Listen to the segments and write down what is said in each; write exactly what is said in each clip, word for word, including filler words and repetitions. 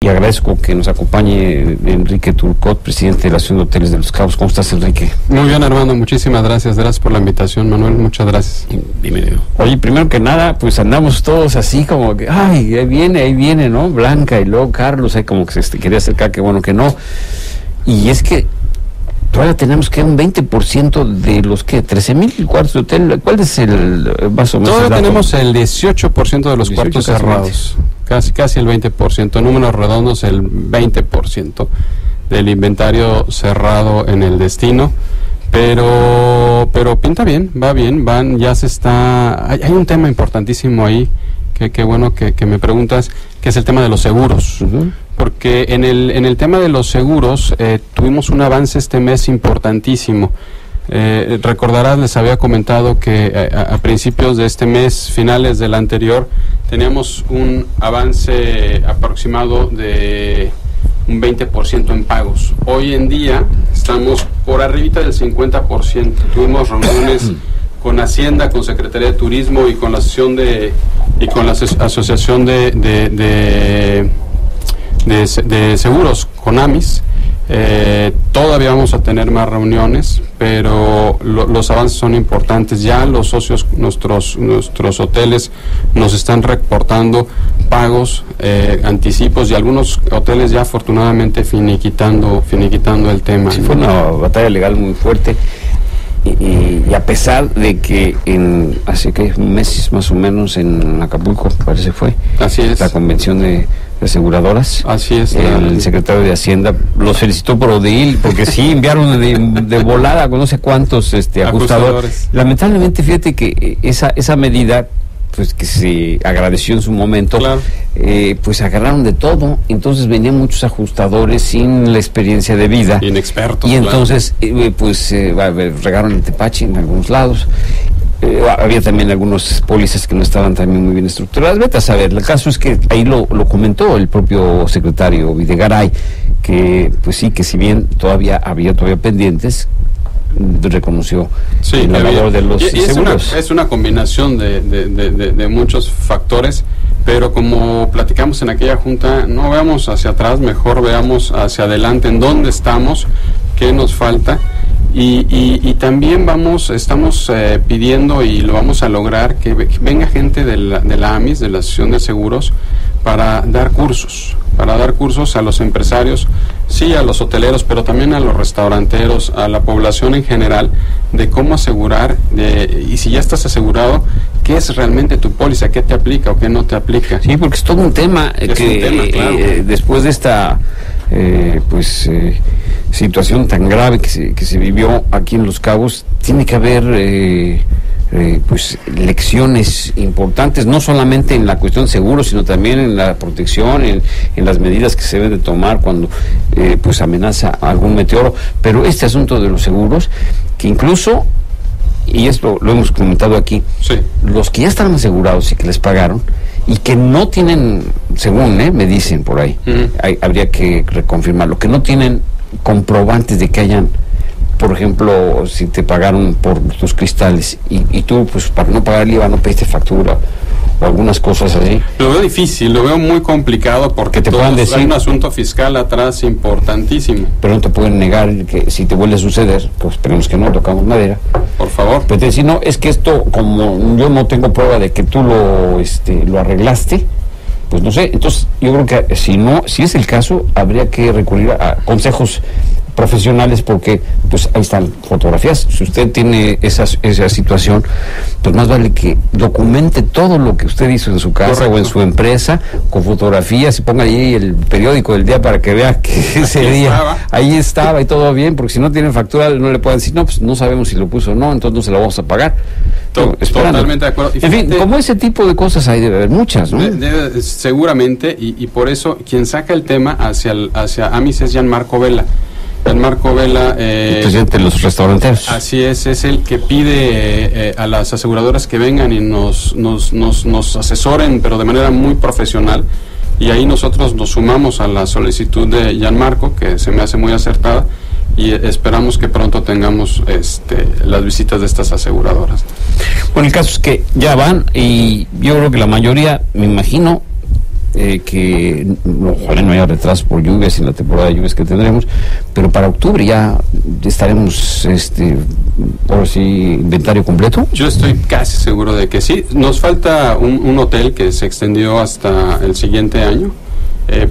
y agradezco que nos acompañe Enrique Turcot, presidente de la Asociación de Hoteles de Los Cabos. ¿Cómo estás, Enrique? Muy bien, Armando, muchísimas gracias. Gracias por la invitación, Manuel, muchas gracias. Bienvenido. Oye, primero que nada, pues andamos todos así como que, ay, ahí viene, ahí viene, ¿no? Blanca y luego Carlos, ahí como que se este, quería acercar, que bueno que no. Y es que todavía tenemos que un veinte por ciento de los que trece mil cuartos de hotel. ¿Cuál es el vaso más? Todavía tenemos el dieciocho por ciento de los dieciocho, cuartos casi cerrados. veinte. Casi, casi el veinte por ciento. Números redondos, el veinte por ciento del inventario cerrado en el destino. Pero, pero pinta bien, va bien, van, ya se está. Hay, hay un tema importantísimo ahí, que, que bueno que, que me preguntas, que es el tema de los seguros. Uh-huh. Porque en el, en el tema de los seguros eh, tuvimos un avance este mes importantísimo. Eh, recordarás, les había comentado que eh, a, a principios de este mes, finales del anterior, teníamos un avance aproximado de un veinte por ciento en pagos. Hoy en día estamos por arribita del cincuenta por ciento. Tuvimos reuniones con Hacienda, con Secretaría de Turismo y con la asociación de y con la asociación de, de, de De, de seguros con AMIS. Eh, todavía vamos a tener más reuniones, pero lo, los avances son importantes. Ya los socios, nuestros nuestros hoteles nos están reportando pagos, eh, anticipos, y algunos hoteles ya afortunadamente finiquitando finiquitando el tema. Sí, fue una batalla legal muy fuerte. Y, y, y a pesar de que en hace que meses más o menos en Acapulco parece fue así es la convención de, de aseguradoras, así es, el la, secretario de Hacienda los felicitó por Odil porque sí enviaron de, de volada con no sé cuántos este ajustadores. ajustadores. Lamentablemente, fíjate que esa esa medida, pues que se agradeció en su momento, claro. eh, pues agarraron de todo, entonces venían muchos ajustadores sin la experiencia de vida, inexpertos, y entonces claro. eh, pues eh, regaron el tepache en algunos lados. Eh, había también algunos pólizas que no estaban también muy bien estructuradas. Vete a saber, el caso es que ahí lo, lo comentó el propio secretario Videgaray, que pues sí, que si bien todavía había todavía pendientes, reconoció sí, la labor de los y, y seguros. Es una, es una combinación de, de, de, de, de muchos factores, pero como platicamos en aquella junta, no veamos hacia atrás, mejor veamos hacia adelante, en dónde estamos, qué nos falta. Y, y, y también vamos, estamos eh, pidiendo, y lo vamos a lograr, que, que venga gente de la, de la AMIS, de la Asociación de Seguros, para dar cursos, para dar cursos a los empresarios, sí, a los hoteleros, pero también a los restauranteros, a la población en general, de cómo asegurar, de, y si ya estás asegurado, qué es realmente tu póliza, qué te aplica o qué no te aplica. Sí, porque es todo un tema, eh, que un tema, claro. eh, después de esta eh, pues eh, situación tan grave que se, que se vivió aquí en Los Cabos, tiene que haber eh, eh, pues lecciones importantes, no solamente en la cuestión de seguros, sino también en la protección, en, en las medidas que se deben de tomar cuando eh, pues amenaza algún meteoro. Pero este asunto de los seguros, que incluso, y esto lo hemos comentado aquí, sí. los que ya están asegurados y que les pagaron y que no tienen, según eh, me dicen por ahí, uh-huh. hay, habría que reconfirmarlo, que no tienen comprobantes de que hayan, por ejemplo, si te pagaron por tus cristales y, y tú, pues para no pagar el I V A no pediste factura o algunas cosas así. Lo veo difícil, lo veo muy complicado, porque te puedan decir, hay un asunto fiscal atrás importantísimo. Pero no te pueden negar que si te vuelve a suceder, pues esperemos que no, tocamos madera. Por favor. Pero te dicen, no, es que esto, como yo no tengo prueba de que tú lo, este, lo arreglaste, pues no sé. Entonces yo creo que si no, si es el caso, habría que recurrir a, a consejos profesionales, porque pues ahí están fotografías. Si usted tiene esa, esa situación, pues más vale que documente todo lo que usted hizo en su casa. Correcto. O en su empresa, con fotografías, y ponga ahí el periódico del día para que vea que ese ahí día estaba. ahí estaba y todo bien, porque si no tienen factura no le pueden decir, no, pues no sabemos si lo puso o no, entonces no se lo vamos a pagar. To- Totalmente de acuerdo. Y en fin, como ese tipo de cosas hay, debe haber muchas, ¿no? De, de, seguramente, y, y por eso quien saca el tema hacia, el, hacia AMIS es Gianmarco Vela. Gianmarco Vela, eh, el presidente de los restauranteros. Así es, es el que pide eh, eh, a las aseguradoras que vengan y nos, nos, nos, nos asesoren, pero de manera muy profesional. Y ahí nosotros nos sumamos a la solicitud de Gianmarco, que se me hace muy acertada, y esperamos que pronto tengamos este, las visitas de estas aseguradoras. Bueno, el caso es que ya van, y yo creo que la mayoría, me imagino, eh, que ojalá no haya retraso por lluvias en la temporada de lluvias que tendremos, pero para octubre ya estaremos, este, por si inventario completo. Yo estoy casi seguro de que sí. Nos falta un, un hotel que se extendió hasta el siguiente año. Eh,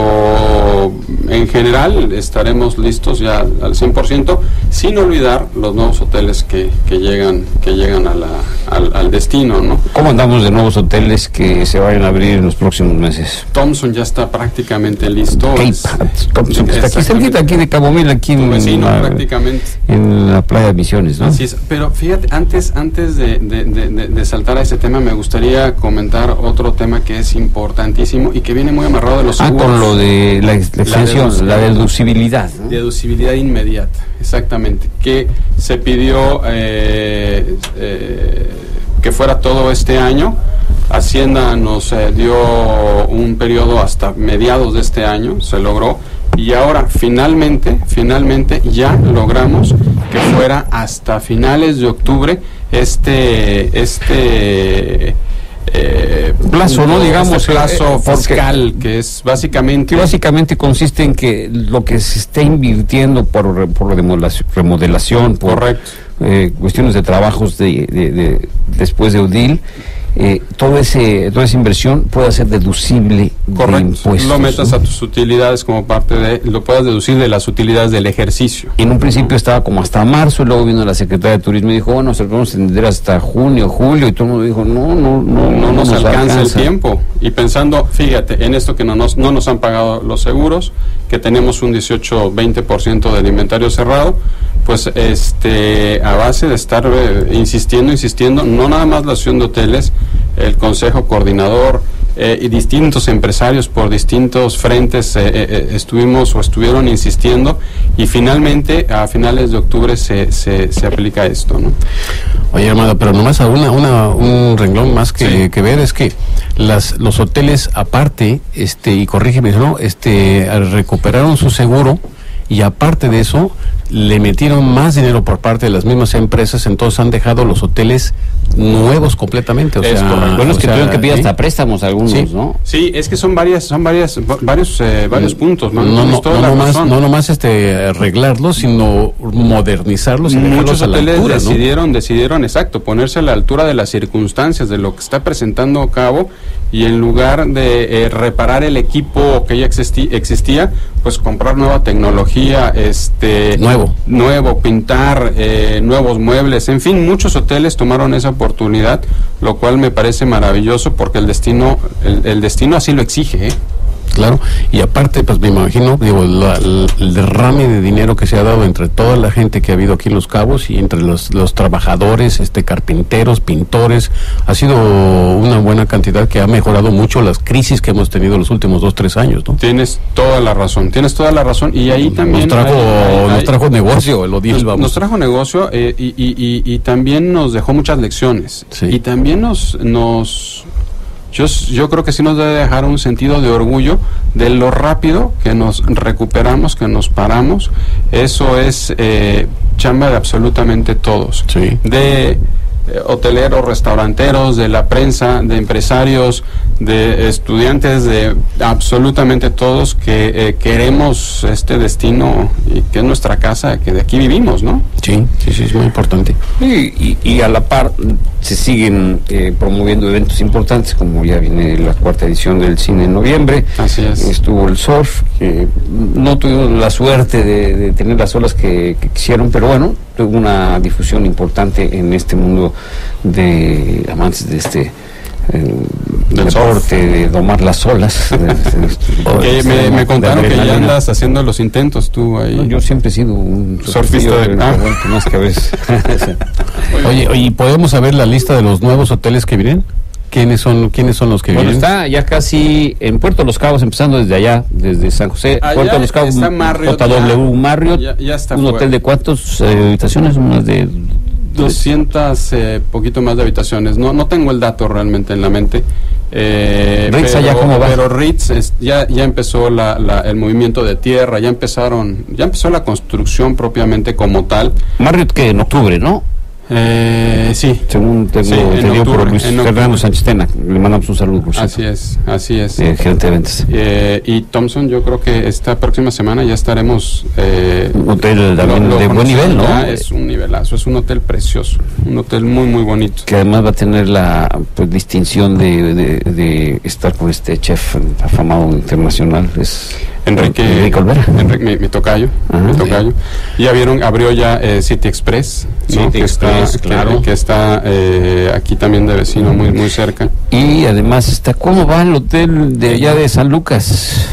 pero en general estaremos listos ya al cien por ciento, sin olvidar los nuevos hoteles que, que llegan que llegan a la, al, al destino, ¿no? ¿Cómo andamos de nuevos hoteles que se vayan a abrir en los próximos meses? Thompson ya está prácticamente listo. Cape es, Thompson, que está aquí cerquita, aquí de Cabo Mil, aquí en, vecino, la, prácticamente. en la playa de Misiones, ¿no? Así es, pero fíjate, antes, antes de, de, de, de, de saltar a ese tema, me gustaría comentar otro tema que es importantísimo y que viene muy amarrado de los seguros. Ah, con lo de la, ex, la extensión, la, la deducibilidad, ¿no? Deducibilidad inmediata, exactamente, que se pidió eh, eh, que fuera todo este año. Hacienda nos eh, dio un periodo hasta mediados de este año, se logró, y ahora finalmente, finalmente ya logramos que fuera hasta finales de octubre este, este Eh, plazo, ¿no? Digamos, plazo eh, fiscal, que es básicamente... Que básicamente consiste en que lo que se está invirtiendo por, por remodelación, remodelación por eh, cuestiones de trabajos de, de, de, después de UDIL, eh, todo ese, toda esa inversión pueda ser deducible. Correcto. De impuestos. Lo metas, ¿no?, a tus utilidades como parte de... Lo puedas deducir de las utilidades del ejercicio. En un principio estaba como hasta marzo, y luego vino la Secretaría de Turismo y dijo, bueno, se lo vamos a extender hasta junio, julio, y todo el mundo dijo, no, no, no, no, no nos, nos alcanza, alcanza el tiempo. Y pensando, fíjate, en esto que no nos, no nos han pagado los seguros, que tenemos un dieciocho veinte por ciento del inventario cerrado, pues este a base de estar eh, insistiendo, insistiendo, no nada más la asociación de hoteles, el consejo coordinador eh, y distintos empresarios por distintos frentes eh, eh, estuvimos o estuvieron insistiendo, y finalmente a finales de octubre se, se, se aplica esto, ¿no? Oye, Armando, pero nomás una, una, un renglón más que, sí. que ver es que las, los hoteles aparte, este, y corrígeme, ¿no? Este, recuperaron su seguro, y aparte de eso le metieron más dinero por parte de las mismas empresas, entonces han dejado los hoteles nuevos completamente. O es sea, correcto. Bueno, es que tuvieron que pedir ¿sí? hasta préstamos algunos, ¿sí? ¿no? Sí, es que son varias, son varias, varios, eh, varios puntos. No, no, no, no nomás, no nomás este arreglarlos, sino modernizarlos y muchos a la hoteles altura, decidieron, ¿no? decidieron, exacto, ponerse a la altura de las circunstancias de lo que está presentando a cabo, y en lugar de eh, reparar el equipo que ya existi existía, pues comprar nueva tecnología, este nuevo, nuevo, pintar eh, nuevos muebles, en fin, muchos hoteles tomaron esa oportunidad, lo cual me parece maravilloso porque el destino, el, el destino así lo exige, ¿eh? Claro, y aparte, pues me imagino, digo, la, la, el derrame de dinero que se ha dado entre toda la gente que ha habido aquí en Los Cabos y entre los, los trabajadores, este, carpinteros, pintores, ha sido una buena cantidad que ha mejorado mucho las crisis que hemos tenido los últimos dos, tres años, ¿no? Tienes toda la razón, tienes toda la razón, y ahí también... Nos trajo, hay, hay, nos trajo negocio, el Odil, nos, vamos. nos trajo negocio eh, y, y, y, y también nos dejó muchas lecciones, sí. y también nos... nos Yo, yo creo que sí nos debe dejar un sentido de orgullo de lo rápido que nos recuperamos, que nos paramos. Eso es eh, chamba de absolutamente todos. Sí. De eh, hoteleros, restauranteros, de la prensa, de empresarios, de estudiantes, de absolutamente todos que eh, queremos este destino y que es nuestra casa, que de aquí vivimos, ¿no? Sí, sí, sí, es muy importante. Y, y, y a la par se siguen eh, promoviendo eventos importantes, como ya viene la cuarta edición del cine en noviembre. Así es. Estuvo el surf, que no tuvimos la suerte de, de tener las olas que, que quisieron, pero bueno, tuvo una difusión importante en este mundo de amantes de este eh, deporte, de domar las olas. de, de, okay, de, me, me contaron que ya andas haciendo los intentos tú ahí. No, yo siempre he sido un surfista de ah. más que a veces. Oye, oye, ¿podemos saber la lista de los nuevos hoteles que vienen? ¿Quiénes son, quiénes son los que bueno, vienen? Bueno, está ya casi en Puerto Los Cabos, empezando desde allá, desde San José. Allá Puerto Los Cabos, J W Marriott, ya, ya está un fuera. Hotel de cuántos eh, habitaciones, unas de doscientas, eh, poquito más de habitaciones. No, no tengo el dato realmente en la mente. Eh, Ritz, pero, allá cómo va. Pero Ritz es, ya, ya empezó la, la, el movimiento de tierra, ya empezaron, ya empezó la construcción propiamente como tal. Marriott que en octubre, ¿no? Eh, sí. Según tengo Sí, en entendido por octubre, Luis en Fernando octubre. Sánchez Tena, le mandamos un saludo. por Así cierto, es, así es. eh, gerente de ventas. Eh, y Thompson, yo creo que esta próxima semana ya estaremos... Eh, Un hotel también lo- lo de buen conocemos nivel, ¿no? ya, es un nivelazo, es un hotel precioso, un hotel muy, muy bonito. Que además va a tener la pues, distinción de, de, de estar con este chef afamado internacional. Es Enrique, Enrique Olvera. Enrique, mi, mi tocayo, Ajá, mi sí. tocayo. Ya vieron, abrió ya eh, City Express, ¿no? City que Express, está, que- claro. que, está eh, aquí también de vecino, muy, muy cerca. Y además está, ¿cómo va el hotel de allá de San Lucas?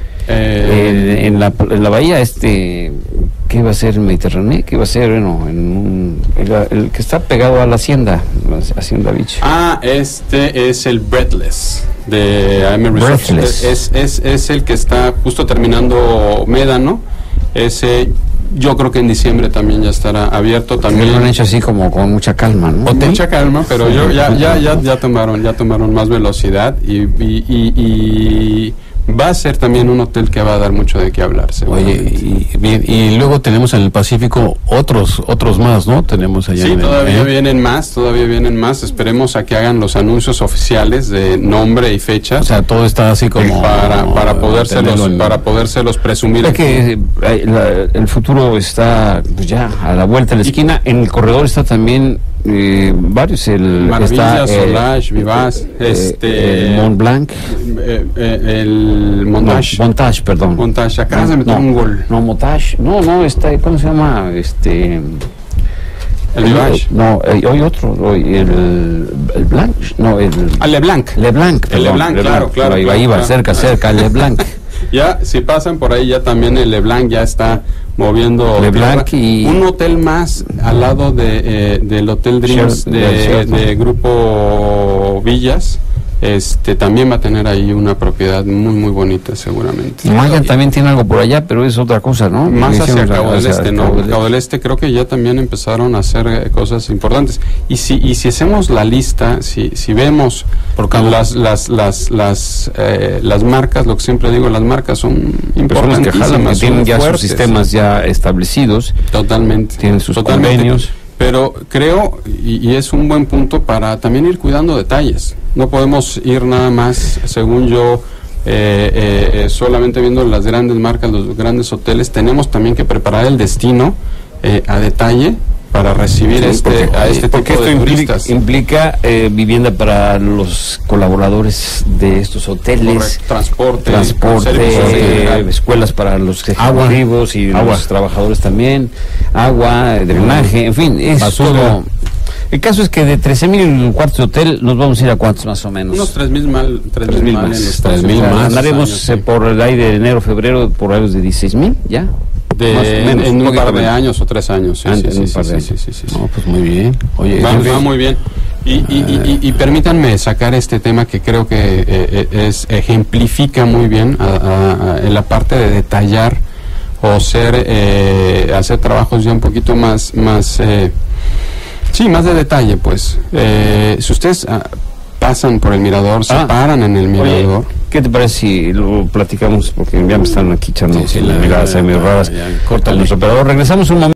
Eh, Eh, en, la, en la bahía, este, ¿qué iba a ser en Mediterráneo? ¿Qué iba a ser? Bueno, en un, el, el que está pegado a la hacienda, la Hacienda Beach. Ah, este es el Breathless de A M Resorts. Breathless. Es, es, es el que está justo terminando Médano. Ese, yo creo que en diciembre también ya estará abierto. También También lo han hecho así como con mucha calma, ¿no? con mucha calma, pero yo ya, ya, ya, ya tomaron, ya tomaron más velocidad y, y, y, y va a ser también un hotel que va a dar mucho de qué hablar. Oye, seguramente. y, bien, y luego tenemos en el Pacífico otros otros más, ¿no? Tenemos allá Sí, en el- todavía ¿eh? vienen más, todavía vienen más. Esperemos a que hagan los anuncios oficiales de nombre y fecha. O sea, todo está así como para, para podérselos tenerlo en- para podérselos presumir. Mira que eh, la- el futuro está pues, ya a la vuelta de la esquina. En el corredor está también eh, varios. El, Maravilla, está, eh, Solage, Vivaz, eh, este eh, Mont Blanc. eh, eh, el Montage. No, Montage, perdón. Montage, acabas de meter no, un gol. No, Montage. No, no, está, ¿cómo se llama? Este. El Vivage. No, eh, hoy otro. Hoy el, el Blanc. No, el. Ah, LeBlanc. LeBlanc. El perdón, LeBlanc, claro, claro, Ahí va, claro, iba claro. cerca, cerca, LeBlanc. Ya, si pasan por ahí, ya también el LeBlanc ya está moviendo LeBlanc tierra. y- Un hotel más al lado de, eh, del Hotel Dreams Sheraton, de, del Sheraton. de Grupo Villas. Este también va a tener ahí una propiedad muy muy bonita seguramente. Maya también tiene algo por allá, pero es otra cosa, ¿no? Más hacia Hicieron, Cabo del hacia Este, ¿no? Cabo del- Cabo del Este creo que ya también empezaron a hacer eh, cosas importantes. Y si y si hacemos la lista, si si vemos Por cabo. las las las las eh, las marcas, lo que siempre digo, las marcas son Personas que importantísimas, jalan, que son tienen ya fuertes. sus sistemas ya establecidos, Totalmente. tienen sus Totalmente. convenios. Pero creo, y, y es un buen punto para también ir cuidando detalles. No podemos ir nada más, según yo, eh, eh, eh, solamente viendo las grandes marcas, los grandes hoteles. Tenemos también que preparar el destino eh, a detalle para recibir Sí, este porque, a este porque tipo esto de implica, turistas. implica eh, vivienda para los colaboradores de estos hoteles, Correcto. Transporte, transporte, servicios en eh, general. escuelas para los Agua. ejecutivos y Agua. los trabajadores también, agua, eh, drenaje, en fin, es Basura. todo. El caso es que de trece mil cuartos de hotel nos vamos a ir a cuántos más o menos. Unos tres mil mal, tres Tres mil mil mal más. en los Tres mil próximos más. Andaremos años, eh, sí. por el aire de enero, febrero, por algo de dieciséis mil, ¿ya? De- más o menos, en un un poquito par de menos. años o tres años. Sí, Ah, sí, en sí, un sí, par de sí, años. sí, sí, sí. No, pues muy bien. Oye, Va, muy va bien. muy bien. Y, y, y, y- y permítanme sacar este tema que creo que eh, eh, es ejemplifica muy bien a- a- a- en la parte de detallar o ser eh, hacer trabajos ya un poquito más más eh, sí más de detalle, pues. Eh, si ustedes ah, pasan por el mirador, se Ah. paran en el Oye, mirador. ¿qué te parece si lo platicamos? Porque ya me están aquí echando Sí, sí, la- miradas la- ahí medio la- raras. ya, córtale. Nuestro operador, regresamos un momento.